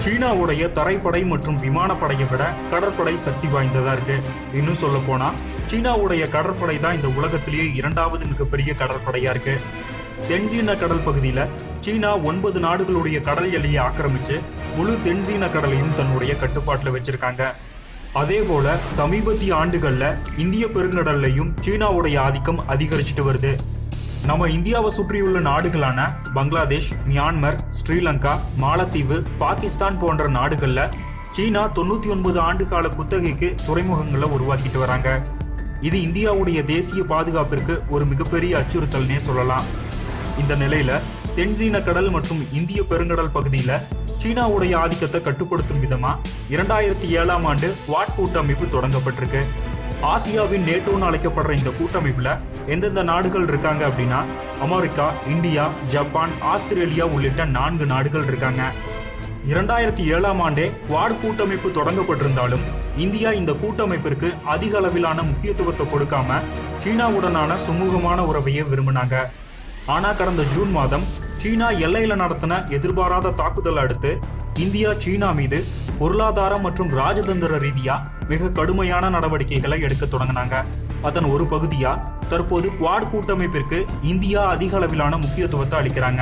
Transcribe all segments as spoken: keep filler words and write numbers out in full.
சீனாவுடைய தரைப்படை மற்றும் விமானப்படையை விட கடற்படை சக்தி வாய்ந்ததா இருக்கு. இன்னும் சொல்ல போனா சீனாவுடைய கடற்படை தான் இந்த உலகத்திலேயே இரண்டாவது மிகப்பெரிய கடற்படையா இருக்கு. தென்சீன கடல் பகுதியில சீனா ஒன்பது நாடுகளுடைய கடல் எல்லையை ஆக்கிரமிச்சு முழு தென்சீன கடலையும் தன்னுடைய கட்டுப்பாட்டுல வச்சிருக்காங்க. அதே போல சமீபத்திய ஆண்டுகள்ல இந்திய பெருங்கடல்லையும் சீனாவுடைய ஆதிக்கம் அதிகரிச்சுட்டு வருது. நம்ம இந்தியாவை சுற்றியுள்ள நாடுகளான பங்களாதேஷ், மியான்மர், ஸ்ரீலங்கா, மாலத்தீவு, பாகிஸ்தான் போன்ற நாடுகள்ல சீனா தொண்ணூத்தி ஒன்பது ஆண்டு கால குத்தகைக்கு துறைமுகங்களை உருவாக்கிட்டு வராங்க. இது இந்தியாவுடைய தேசிய பாதுகாப்பிற்கு ஒரு மிகப்பெரிய அச்சுறுத்தல்னே சொல்லலாம். இந்த நிலையில தென்சீன கடல் மற்றும் இந்திய பெருங்கடல் பகுதியில சீனாவுடைய ஆதிக்கத்தை கட்டுப்படுத்தும் விதமா இரண்டாயிரத்தி ஏழாம் ஆண்டு குவாட் கூட்டமைப்பு தொடங்கப்பட்டிருக்கு. ஆசியாவின் நேட்டோன்னு அழைக்கப்படுற இந்த கூட்டமைப்புல எந்தெந்த நாடுகள் இருக்காங்க அப்படின்னா அமெரிக்கா, இந்தியா, ஜப்பான், ஆஸ்திரேலியா உள்ளிட்ட நான்கு நாடுகள் இருக்காங்க. இரண்டாயிரத்தி ஏழாம் ஆண்டே குவாட் கூட்டமைப்பு தொடங்கப்பட்டிருந்தாலும் இந்தியா இந்த கூட்டமைப்பிற்கு அதிக அளவிலான முக்கியத்துவத்தை கொடுக்காம சீனாவுடனான சுமூகமான உறவையே விரும்பினாங்க. ஆனா கடந்த ஜூன் மாதம் சீனா எல்லையில நடத்தின எதிர்பாராத தாக்குதல் அடுத்து இந்தியா சீனா மீது பொருளாதாரம் மற்றும் ராஜதந்திர ரீதியா மிக கடுமையான நடவடிக்கைகளை எடுக்க தொடங்கினாங்க. அதன் ஒரு பகுதியா தற்போது குவாட் கூட்டமைப்பிற்கு இந்தியா அதிக அளவிலான முக்கியத்துவத்தை அளிக்கிறாங்க.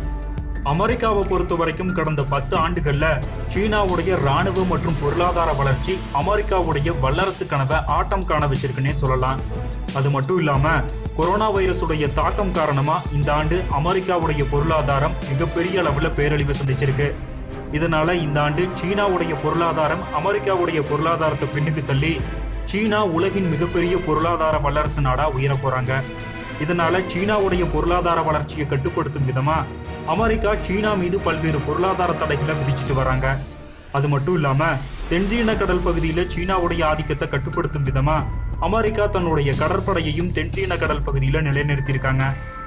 அமெரிக்காவை பொறுத்த வரைக்கும் கடந்த பத்து ஆண்டுகள்ல சீனாவுடைய ராணுவ மற்றும் பொருளாதார வளர்ச்சி அமெரிக்காவுடைய வல்லரசு கனவை ஆட்டம் காண வச்சிருக்குன்னே சொல்லலாம். அது மட்டும் இல்லாம கொரோனா வைரஸுடைய தாக்கம் காரணமா இந்த ஆண்டு அமெரிக்காவுடைய பொருளாதாரம் மிகப்பெரிய அளவுல பேரழிவு சந்திச்சிருக்கு. இதனால இந்த ஆண்டு சீனாவுடைய பொருளாதாரம் அமெரிக்காவுடைய பொருளாதாரத்தை பின்னுக்கு தள்ளி சீனா உலகின் மிகப்பெரிய பொருளாதார வல்லரசு நாடா உயர போறாங்க. இதனால சீனாவுடைய பொருளாதார வளர்ச்சியை கட்டுப்படுத்தும் விதமா அமெரிக்கா சீனா மீது பல்வேறு பொருளாதார தடைகளை விதிச்சுட்டு வராங்க. அது மட்டும் இல்லாம தென்சீன கடல் பகுதியில சீனாவுடைய ஆதிக்கத்தை கட்டுப்படுத்தும் விதமா அமெரிக்கா தன்னுடைய கடற்படையையும் தென்சீன கடல் பகுதியில நிலைநிறுத்தியிருக்காங்க.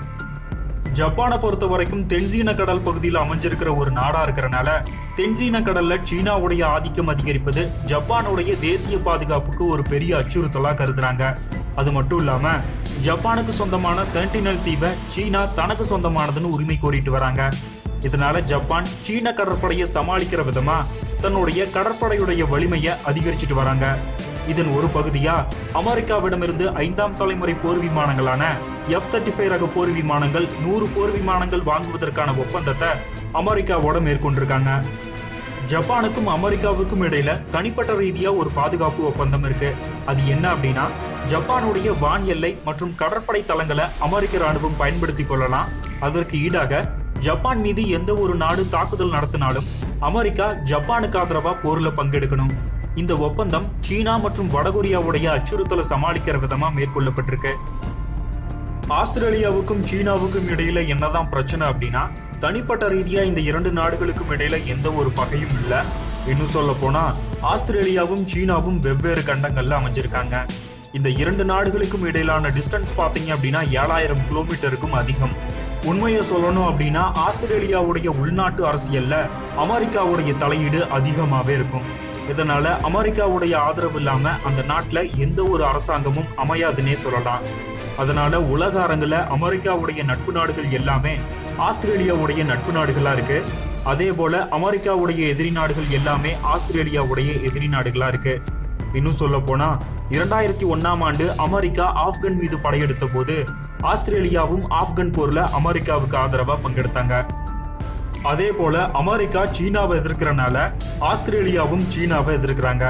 ஜப்பானை பொறுத்த வரைக்கும் தென்சீன கடல் பகுதியில் அமைஞ்சிருக்கிற ஒரு நாடா இருக்கிறனால தென்சீன கடல்ல சீனாவுடைய ஆதிக்கம் அதிகரிப்பது ஜப்பானுடைய தேசிய பாதுகாப்புக்கு ஒரு பெரிய அச்சுறுத்தலா கருதுறாங்க. அது மட்டும் இல்லாம ஜப்பானுக்கு சொந்தமான சென்டினல் தீவை சீனா தனக்கு சொந்தமானதுன்னு உரிமை கோரிட்டு வராங்க. இதனால ஜப்பான் சீன கடற்படையை சமாளிக்கிற விதமா தன்னுடைய கடற்படையுடைய வலிமையை அதிகரிச்சுட்டு வராங்க. இதன் ஒரு பகுதியா அமெரிக்காவிடமிருந்து ஐந்தாம் தலைமுறை போர் விமானங்களான எஃப் தேர்ட்டி ஃபைவ் ரக போர் விமானங்கள் நூறு போர் விமானங்கள் வாங்குவதற்கான ஒப்பந்தத்தை அமெரிக்காவோட மேற்கொண்டிருக்காங்க. ஜப்பானுக்கும் அமெரிக்காவுக்கும் இடையில தனிப்பட்ட ரீதியா ஒரு பாதுகாப்பு ஒப்பந்தம் இருக்கு. அது என்ன அப்படின்னா ஜப்பானுடைய வான் எல்லை மற்றும் கடற்படை தளங்களை அமெரிக்க ராணுவம் பயன்படுத்தி கொள்ளலாம். அதற்கு ஈடாக ஜப்பான் மீது எந்த ஒரு நாடு தாக்குதல் நடத்தினாலும் அமெரிக்கா ஜப்பானுக்கு ஆதரவா போர்ல பங்கெடுக்கணும். இந்த ஒப்பந்தம் சீனா மற்றும் வடகொரியாவுடைய அச்சுறுத்தலை சமாளிக்கிற விதமா மேற்கொள்ளப்பட்டிருக்கு. ஆஸ்திரேலியாவுக்கும் சீனாவுக்கும் இடையில என்னதான் பிரச்சனை அப்படின்னா தனிப்பட்ட ரீதியா இந்த இரண்டு நாடுகளுக்கும் இடையில எந்த ஒரு பகையும் இல்ல. இன்னும் சொல்ல போனா ஆஸ்திரேலியாவும் சீனாவும் வெவ்வேறு கண்டங்கள்ல அமைஞ்சிருக்காங்க. இந்த இரண்டு நாடுகளுக்கும் இடையிலான டிஸ்டன்ஸ் பாத்தீங்க அப்படின்னா ஏழாயிரம் கிலோமீட்டருக்கும் அதிகம். உண்மையை சொல்லணும் அப்படின்னா ஆஸ்திரேலியாவுடைய உள்நாட்டு அரசியல்ல அமெரிக்காவுடைய தலையீடு அதிகமாவே இருக்கும். இதனால அமெரிக்காவுடைய ஆதரவு இல்லாம அந்த நாட்டுல எந்த ஒரு அரசாங்கமும் அமையாதுன்னே சொல்லலாம். அதனால உலக அரங்குல அமெரிக்காவுடைய நட்பு நாடுகள் எல்லாமே ஆஸ்திரேலியாவுடைய நட்பு நாடுகளா இருக்கு. அதே போல அமெரிக்காவுடைய எதிரி நாடுகள் எல்லாமே ஆஸ்திரேலியாவுடைய எதிரி நாடுகளா இருக்கு. இன்னும் சொல்ல போனா இரண்டாயிரத்தி ஒன்னாம் ஆண்டு அமெரிக்கா ஆப்கன் மீது படையெடுத்த போது ஆஸ்திரேலியாவும் ஆப்கன் போர்ல அமெரிக்காவுக்கு ஆதரவா பங்கெடுத்தாங்க. அதே போல அமெரிக்கா சீனாவை எதிர்க்கிறனால ஆஸ்திரேலியாவும் சீனாவை எதிர்க்கிறாங்க.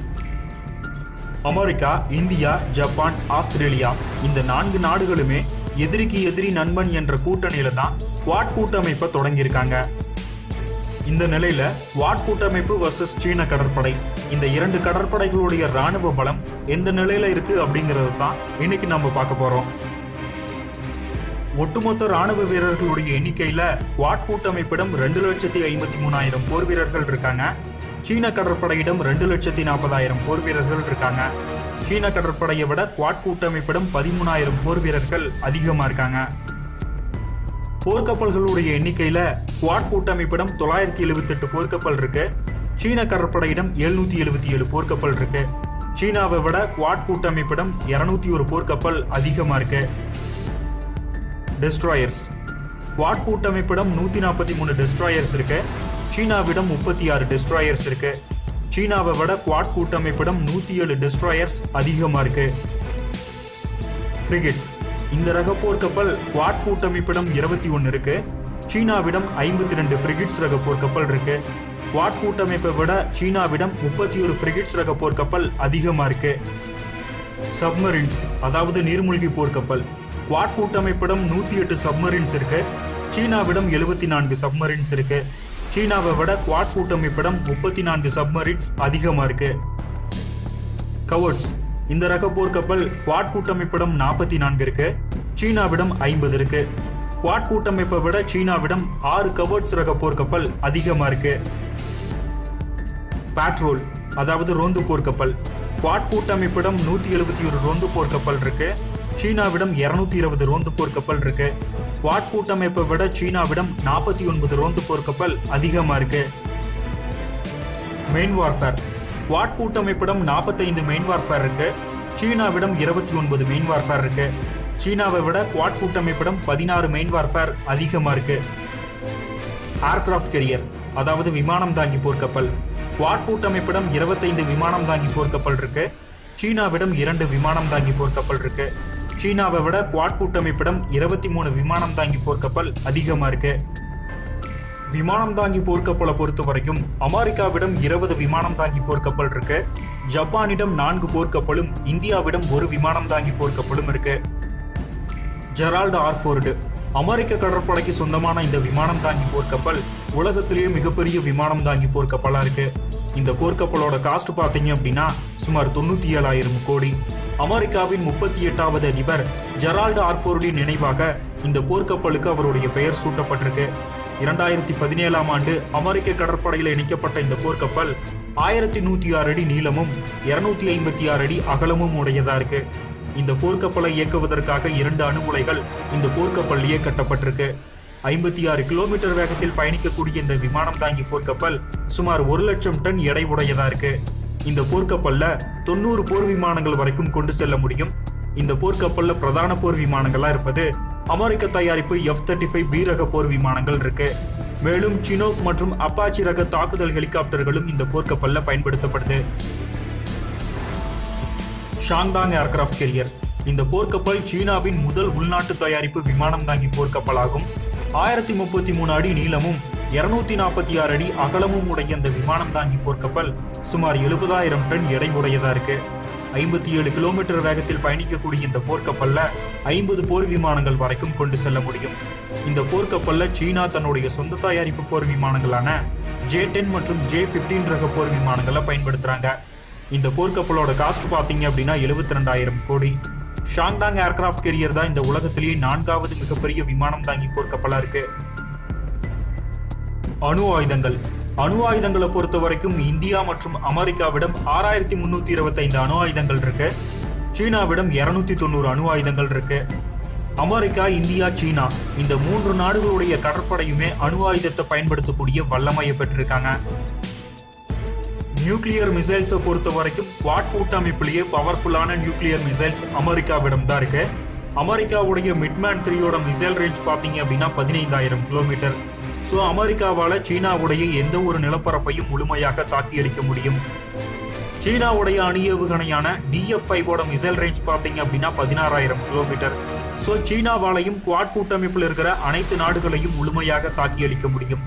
அமெரிக்கா, இந்தியா, ஜப்பான், ஆஸ்திரேலியா இந்த நான்கு நாடுகளுமே எதிரிக்கு எதிரி நண்பன் என்ற கூட்டணியில தான் குவாட் கூட்டமைப்பை தொடங்கியிருக்காங்க. இந்த நிலையில குவாட் கூட்டமைப்பு வர்சஸ் சீன கடற்படை இந்த இரண்டு கடற்படைகளுடைய ராணுவ பலம் எந்த நிலையில இருக்கு அப்படிங்கறது தான் இன்னைக்கு நம்ம பார்க்க போறோம். ஒட்டுமொத்த ராணுவ வீரர்களுடைய எண்ணிக்கையில குவாட் கூட்டமைப்பிடம் ரெண்டு லட்சத்தி ஐம்பத்தி மூணாயிரம் போர் வீரர்கள் இருக்காங்க. சீன கடற்படையிடம் ரெண்டு லட்சத்தி நாற்பதாயிரம் போர் வீரர்கள் இருக்காங்க. சீன கடற்படையை விட குவாட் கூட்டமைப்பிடம் பதிமூணாயிரம் போர் வீரர்கள் அதிகமா இருக்காங்க. போர்க்கப்பல்களுடைய எண்ணிக்கையில குவாட் கூட்டமைப்பிடம் தொள்ளாயிரத்தி எழுபத்தி எட்டு போர்க்கப்பல் இருக்கு. சீன கடற்படையிடம் எழுநூத்தி எழுபத்தி ஏழு போர்க்கப்பல் இருக்கு. சீனாவை விட குவாட் கூட்டமைப்பிடம் இருநூத்தி ஒரு போர்க்கப்பல் அதிகமா இருக்கு. டெஸ்ட்ராயர்ஸ் குவாட் கூட்டமைப்பிடம் நூத்தி நாற்பத்தி மூணு டெஸ்ட்ராயர்ஸ் இருக்கு. சீனாவிடம் முப்பத்தி ஆறு டெஸ்ட்ராயர்ஸ் இருக்கு. சீனாவை விட குவாட் கூட்டமைப்பிடம் நூத்தி ஏழு டெஸ்ட்ராயர்ஸ் அதிகமா இருக்கு. ஃப்ரிகேட்ஸ். இந்த ரக போர்க்கப்பல் குவாட் கூட்டமைப்பிடம் இருபத்தி ஒன்னு இருக்கு. சீனாவிடம் ஐம்பத்தி ரெண்டு ஃப்ரிகேட்ஸ் ரக போர்க்கப்பல் இருக்கு. குவாட் கூட்டமைப்பை விட சீனாவிடம் முப்பத்தி ஒரு ஃப்ரிகேட்ஸ் ரக போர்க்கப்பல் அதிகமா இருக்கு. சப்மரீன்ஸ், அதாவது நீர்மூழ்கி போர்க்கப்பல். குவாட் கூட்டமைப்பிடம் நூத்தி எட்டு சப்மரீன்ஸ் இருக்கு. சீனாவிடம் எழுபத்தி நான்கு சப்மரீன்ஸ் இருக்கு. சீனாவை விட குவாட் கூட்டமைப்பிடம் முப்பத்தி நான்கு சப்மரீன்ஸ் அதிகமா இருக்கு. கவர்ட்ஸ். இந்த ரக போர்க்கப்பல் குவாட் கூட்டமைப்பிடம் நாற்பத்தி நான்கு இருக்கு. சீனாவிடம் ஐம்பது இருக்கு. குவாட் கூட்டமைப்பை விட சீனாவிடம் ஆறு கவர்ட்ஸ் ரக போர்க்கப்பல் அதிகமா இருக்கு. பேட்ரோல், அதாவது ரோந்து போர்க்கப்பல். குவாட் கூட்டமைப்பிடம் நூத்தி எழுபத்தி ஒரு ரோந்து போர்க்கப்பல் இருக்கு. சீனாவிடம் இருநூத்தி இருபது ரோந்து போர்க்கப்பல் இருக்கு. குவாட் கூட்டமைப்பை விட சீனாவிடம் நாற்பத்தி ஒன்பது ரோந்து போர்க்கப்பல் அதிகமா இருக்கு. Main warfare. குவாட் கூட்டமைப்பிடம் நாற்பத்தைந்து மெயின் வார்ஃபேர் இருக்கு. சீனாவிடம் இருபத்தி ஒன்பது மெயின் வார்ஃபேர் இருக்கு. சீனாவை விட குவாட் கூட்டமைப்பிடம் பதினாறு மெயின் வார்ஃபேர் அதிகமா இருக்கு. ஏர்கிராஃப்ட் கேரியர், அதாவது விமானம் தாங்கி போர்க்கப்பல். குவாட் கூட்டமைப்பிடம் இருபத்தைந்து விமானம் தாங்கி போர்க்கப்பல் இருக்கு. சீனாவிடம் இரண்டு விமானம் தாங்கி போர்க்கப்பல் இருக்கு. சீனாவை விட குவாட் கூட்டமைப்பிடம் இருபத்தி மூணு விமானம் தாங்கி போர்க்கப்பல் அதிகமா இருக்கு. விமானம் தாங்கி போர்க்கப்பலை பொறுத்த வரைக்கும் அமெரிக்காவிடம் இருபது விமானம் தாங்கி போர்க்கப்பல் இருக்கு. ஜப்பானிடம் நான்கு போர்க்கப்பலும் இந்தியாவிடம் ஒரு விமானம் தாங்கி போர்க்கப்பலும் இருக்கு. ஜெரால்டு ஆர்ஃபோர்டு. அமெரிக்க கடற்படைக்கு சொந்தமான இந்த விமானம் தாங்கி போர்க்கப்பல் உலகத்திலேயே மிகப்பெரிய விமானம் தாங்கி போர்க்கப்பலா இருக்கு. இந்த போர்க்கப்பலோட காஸ்ட் பாத்தீங்க அப்படின்னா சுமார் தொண்ணூத்தி ஏழாயிரம் கோடி. அமெரிக்காவின் முப்பத்தி எட்டாவது அதிபர் ஜெரால்டு ஆர்ஃபோர்டின் நினைவாக இந்த போர்க்கப்பலுக்கு அவருடைய பெயர் சூட்டப்பட்டிருக்கு. இரண்டாயிரத்தி பதினேழாம் ஆண்டு அமெரிக்க கடற்படையில் இணைக்கப்பட்ட இந்த போர்க்கப்பல் ஆயிரத்தி நூத்தி ஆறு அடி நீளமும் இருநூத்தி ஐம்பத்தி ஆறு அடி அகலமும் உடையதா இருக்கு. இந்த போர்க்கப்பலை இயக்குவதற்காக இரண்டு அணு உலைகள் இந்த போர்க்கப்பல்லையே கட்டப்பட்டிருக்கு. ஐம்பத்தி ஆறு கிலோமீட்டர் வேகத்தில் பயணிக்கக்கூடிய இந்த விமானம் தாங்கி போர்க்கப்பல் சுமார் ஒரு லட்சம் டன் எடை உடையதா இருக்கு. இந்த போர்க்கப்பல்ல தொண்ணூறு போர் விமானங்கள் வரைக்கும் கொண்டு செல்ல முடியும். இந்த போர்க்கப்பல்ல பிரதான போர் விமானங்களா இருப்பது அமெரிக்க தயாரிப்பு எஃப் தேர்ட்டி ஃபைவ் பி ரக போர் விமானங்கள் இருக்கு. மேலும் சினோக் மற்றும் அப்பாச்சி ரக தாக்குதல் ஹெலிகாப்டர்களும் இந்த போர்க்கப்பல்ல பயன்படுத்தப்படுது. ஷாங்டாங் ஏர்கிராஃப்ட் கேரியர். இந்த போர்க்கப்பல் சீனாவின் முதல் உள்நாட்டு தயாரிப்பு விமானம் தாங்கி போர்க்கப்பலாகும். ஆயிரத்தி முப்பத்தி மூணு அடி நீளமும் இருநூத்தி நாற்பத்தி ஆறு அடி அகலமும் உடைய இந்த விமானம் தாங்கி போர்க்கப்பல் சுமார் எழுபதாயிரம் டன் எடை உடையதா இருக்கு. ஐம்பத்தி ஏழு கிலோமீட்டர் வேகத்தில் பயணிக்கக்கூடிய இந்த போர்க்கப்பல்ல ஐம்பது போர் விமானங்கள் வரைக்கும் கொண்டு செல்ல முடியும். இந்த போர்க்கப்பல்ல சீனா தன்னுடைய சொந்த தயாரிப்பு போர் விமானங்களான ஜே டென் மற்றும் ஜே பிப்டீன் ரக போர் விமானங்களை பயன்படுத்துறாங்க. இந்த போர்க்கப்பலோட காஸ்ட் பாத்தீங்க அப்படின்னா எழுபத்தி ரெண்டாயிரம் கோடி. ஷாங்டாங் ஏர்கிராஃப்ட் கேரியர் தான் இந்த உலகத்திலேயே நான்காவது மிகப்பெரிய விமானம் தாங்கி போர்க்கப்பலா இருக்கு. அணு ஆயுதங்கள். அணு ஆயுதங்களை பொறுத்த வரைக்கும் இந்தியா மற்றும் அமெரிக்காவிடம் ஆறாயிரத்தி முன்னூத்தி இருபத்தி ஐந்து அணு ஆயுதங்கள் இருக்கு. சீனாவிடம் இருநூத்தி தொண்ணூறு அணு ஆயுதங்கள் இருக்கு. அமெரிக்கா, இந்தியா, சீனா இந்த மூன்று நாடுகளுடைய கடற்படையுமே அணு ஆயுதத்தை பயன்படுத்தக்கூடிய வல்லமையை பெற்றிருக்காங்க. நியூக்ளியர் மிசைல்ஸை பொறுத்த வரைக்கும் குவாட் கூட்டமைப்பிலேயே பவர்ஃபுல்லான நியூக்ளியர் மிசைல்ஸ் அமெரிக்காவிடம் தான் இருக்கு. அமெரிக்காவுடைய மிட்மேன் த்ரீயோட மிசைல் ரேஞ்ச் பார்த்தீங்க அப்படின்னா பதினைந்தாயிரம் கிலோமீட்டர். ஸோ அமெரிக்காவால் சீனாவுடைய எந்த ஒரு நிலப்பரப்பையும் முழுமையாக தாக்கி அடிக்க முடியும். சீனாவுடைய அணு ஏவுகணையான டி எஃப் ஃபைவோட மிசைல் ரேஞ்ச் பார்த்தீங்க அப்படின்னா பதினாறாயிரம் கிலோமீட்டர். ஸோ சீனாவாலையும் குவாட் கூட்டமைப்பில் இருக்கிற அனைத்து நாடுகளையும் முழுமையாக தாக்கி அளிக்க முடியும்.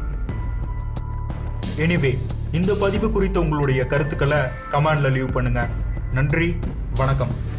எனிவே, இந்த பதிவு குறித்த உங்களுடைய கருத்துக்களை கமெண்ட்ல லீவ் பண்ணுங்க. நன்றி, வணக்கம்.